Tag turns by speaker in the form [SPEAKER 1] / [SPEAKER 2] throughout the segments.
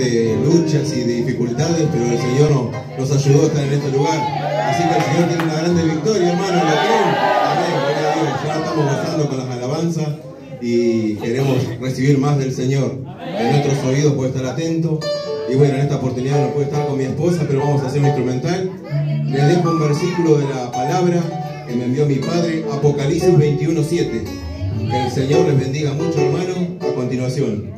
[SPEAKER 1] de luchas y de dificultades, pero el Señor nos ayudó a estar en este lugar. Así que el Señor tiene una grande victoria, hermano, ¿lo creen? Amén, gloria a Dios. Ya estamos gozando con las alabanzas y queremos recibir más del Señor. En nuestros oídos puede estar atento. Y bueno, en esta oportunidad no puedo estar con mi esposa, pero vamos a hacer un instrumental. Les dejo un versículo de la palabra que me envió mi padre, Apocalipsis 21:7. Que el Señor les bendiga mucho, hermano. A continuación.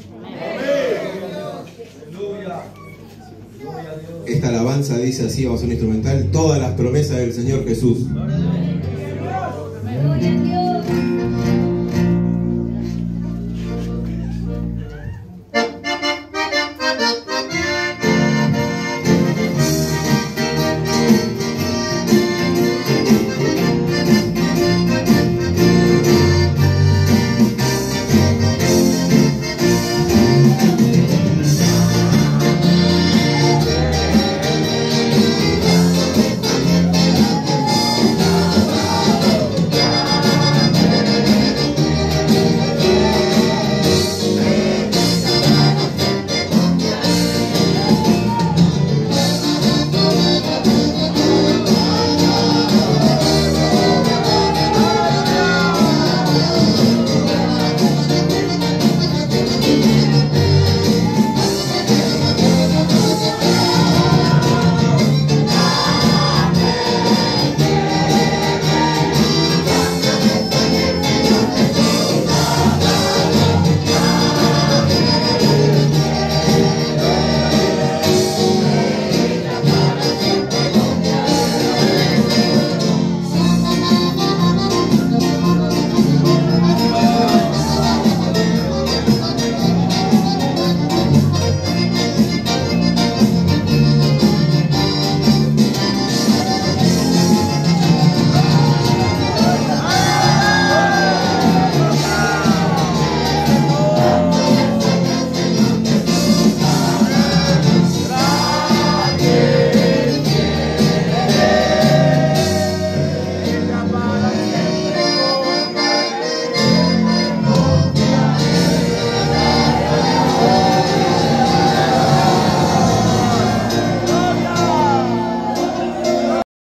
[SPEAKER 1] Esta alabanza dice así, vamos a hacer un instrumental: todas las promesas del Señor Jesús.